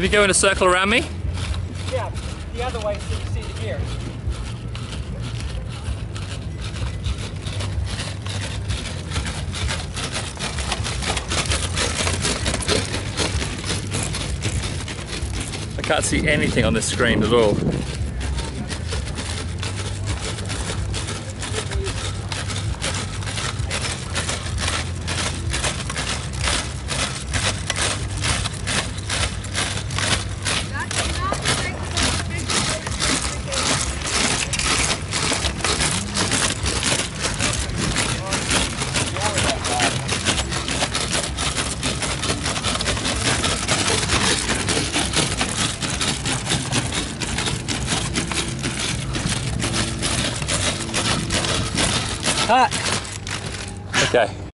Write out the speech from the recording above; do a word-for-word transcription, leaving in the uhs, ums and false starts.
Can you go in a circle around me? Yeah, the other way so you see the gear. I can't see anything on this screen at all. Cut. Okay.